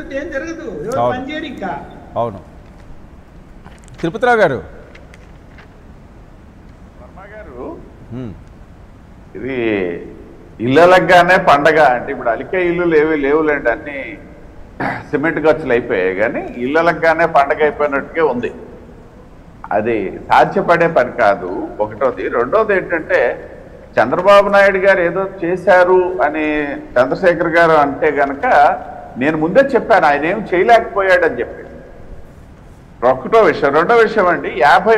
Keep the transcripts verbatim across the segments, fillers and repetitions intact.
లేకపోతే ఏం జరగదు, ఎవరు పని చేయరు ఇంకా. అవును. తిరుపతిరావు గారు, ఇది ఇళ్ళలగానే పండగ అంటే ఇప్పుడు అలికే ఇల్లు లేవి లేవులేండి, అన్ని సిమెంట్ ఖర్చులు అయిపోయాయి, కానీ ఇళ్ళలగానే పండగ అయిపోయినట్టుగా ఉంది. అది సాధ్యపడే పని కాదు ఒకటోది. రెండోది ఏంటంటే చంద్రబాబు నాయుడు గారు ఏదో చేశారు అని చంద్రశేఖర్ గారు అంటే గనక నేను ముందే చెప్పాను ఆయన ఏం చేయలేకపోయాడని చెప్పి. ఒకటో విషయం. రెండో విషయం అండి, యాభై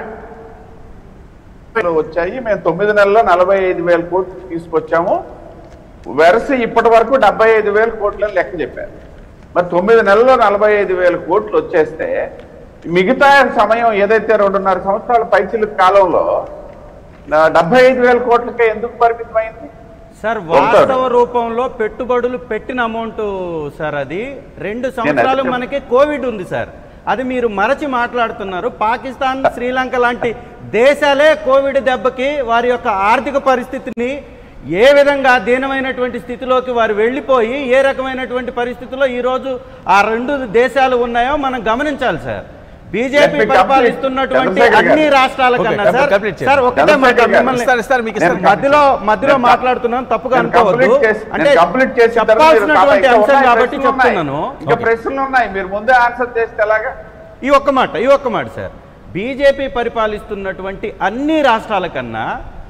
వచ్చాయి, మేము తొమ్మిది నెలల్లో నలభై ఐదు వేల కోట్లు తీసుకొచ్చాము, వెరసి ఇప్పటి వరకు డెబ్బై ఐదు వేల కోట్లని లెక్క చెప్పారు. మరి తొమ్మిది నెలల్లో నలభై ఐదు వేల కోట్లు వచ్చేస్తే మిగతా సమయం ఏదైతే రెండున్నర సంవత్సరాల పైచిలుకు కాలంలో డెబ్బై ఐదు వేల కోట్లకే ఎందుకు పరిమితమైంది సార్? వాస్తవ రూపంలో పెట్టుబడులు పెట్టిన అమౌంట్ సార్, అది రెండు సంవత్సరాలు మనకి కోవిడ్ ఉంది సార్, అది మీరు మరచి మాట్లాడుతున్నారు. పాకిస్తాన్, శ్రీలంక లాంటి దేశాలే కోవిడ్ దెబ్బకి వారి యొక్క ఆర్థిక పరిస్థితిని ఏ విధంగా దీనమైనటువంటి స్థితిలోకి వారు వెళ్ళిపోయి ఏ రకమైనటువంటి పరిస్థితుల్లో ఈరోజు ఆ రెండు దేశాలు ఉన్నాయో మనం గమనించాలి సార్. బీజేపీ పరిపాలిస్తున్నటువంటి అన్ని రాష్ట్రాల కన్నా సార్ సార్ ఒకటే మధ్యలో మధ్యలో మాట్లాడుతున్నాను, తప్పుగా అనుకోవద్దు, అంటే చెప్పాల్సినటువంటి అంశం కాబట్టి చెప్తున్నాను. ప్రశ్నలు ఉన్నాయి, మీరు ముందే ఆన్సర్ చేస్తే ఎలాగా? ఈ ఒక్క మాట ఈ ఒక్క మాట సార్, బీజేపీ పరిపాలిస్తున్నటువంటి అన్ని రాష్ట్రాల కన్నా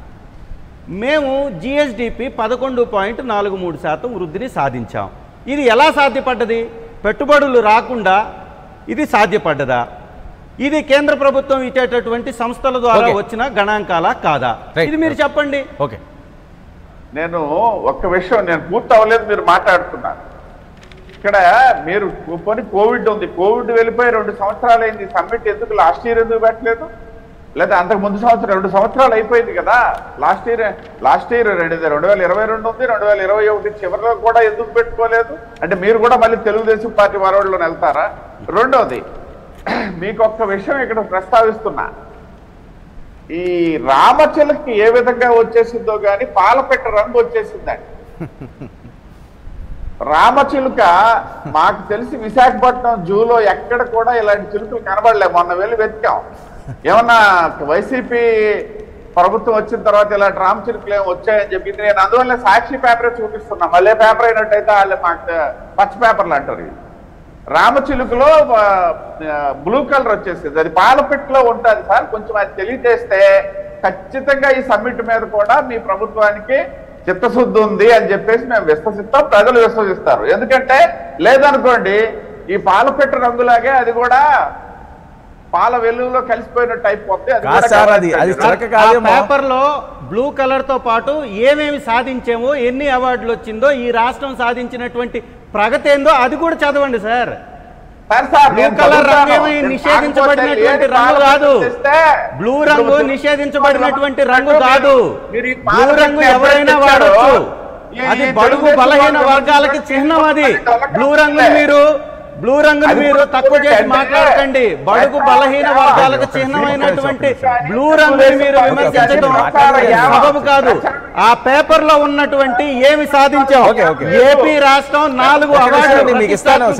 మేము జిఎస్డిపి పదకొండు పాయింట్ నాలుగు మూడు శాతం వృద్ధిని సాధించాం. ఇది ఎలా సాధ్యపడ్డది? పెట్టుబడులు రాకుండా ఇది సాధ్యపడ్డదా? ఇది కేంద్ర ప్రభుత్వం ఇచ్చేటటువంటి సంస్థల ద్వారా వచ్చిన గణాంకాల కాదా? ఇది మీరు చెప్పండి. ఓకే, నేను ఒక్క విషయం, నేను పూర్తి అవ్వలేదు, మీరు మాట్లాడుతున్నారు. ఇక్కడ మీరు పోనీ కోవిడ్ ఉంది, కోవిడ్ వెళ్ళిపోయి రెండు సంవత్సరాలు అయింది, సమ్మిట్ ఎందుకు లాస్ట్ ఇయర్ ఎందుకు పెట్టలేదు? లేదా అంతకు ముందు సంవత్సరం రెండు సంవత్సరాలు అయిపోయింది కదా. లాస్ట్ ఇయర్ లాస్ట్ ఇయర్ రెండు రెండు వేల ఇరవై రెండు ఉంది, రెండు వేల ఇరవై ఒకటి చివరిలో కూడా ఎందుకు పెట్టుకోలేదు? అంటే మీరు కూడా మళ్ళీ తెలుగుదేశం పార్టీ వరవడిలో వెళ్తారా? రెండోది, మీకు ఒక్క విషయం ఇక్కడ ప్రస్తావిస్తున్నా, ఈ రామచిలకి ఏ విధంగా వచ్చేసిందో కానీ పాలపెట్ట రంగు వచ్చేసిందండి. రామచిలుక మాకు తెలిసి విశాఖపట్నం జూలో ఎక్కడ కూడా ఇలాంటి చిలుకలు కనబడలే. మొన్న వెళ్ళి వెతికాం, ఏమన్నా వైసీపీ ప్రభుత్వం వచ్చిన తర్వాత ఇలాంటి రామచిలుకలు ఏమి వచ్చాయని చెప్పి నేను అందువల్ల సాక్షి పేపరే చూపిస్తున్నా. మళ్ళీ పేపర్ అయినట్టయితే వాళ్ళు మాకు పచ్చ పేపర్లు అంటారు. రామచిలుకలో బ్లూ కలర్ వచ్చేసింది, అది పాలపెట్టులో ఉంటుంది సార్. కొంచెం అది తెలియజేస్తే ఖచ్చితంగా ఈ సమ్మిట్ మీద కూడా మీ ప్రభుత్వానికి చిత్తశుద్ధి ఉంది అని చెప్పేసి మేము విశ్వసిస్తాం, ప్రజలు విశ్వసిస్తారు. ఎందుకంటే లేదనుకోండి ఈ పాలపెట్టు రంగులాగే అది కూడా పాల వెలుగులో కలిసిపోయినట్టు అయిపోతే పేపర్ లో బ్లూ కలర్ తో పాటు ఏమేమి సాధించామో, ఎన్ని అవార్డులు వచ్చిందో, ఈ రాష్ట్రం సాధించినటువంటి ప్రగతి ఏందో అది కూడా చదవండి సార్. బ్లూ కలర్ రంగు ఏమీ నిషేధించబడినటువంటి రంగు కాదు, బ్లూ రంగు నిషేధించబడినటువంటి రంగు కాదు. బ్లూ రంగు ఎవరైనా వాడచ్చు, అది బడుగు బలహీన వర్గాలకి చిహ్నం. అది బ్లూ రంగుని మీరు బ్లూ రంగుని మీరు తక్కువ చేసి మాట్లాడకండి. బడుగు బలహీన వర్గాలకు చిహ్నమైనటువంటి బ్లూ రంగుని మీరు విమర్శించడం సబబు కాదు. ఆ పేపర్ లో ఉన్నటువంటి ఏమి సాధించాం, ఏపీ రాష్ట్రం నాలుగు అవార్డులు మీకు ఇస్తాను.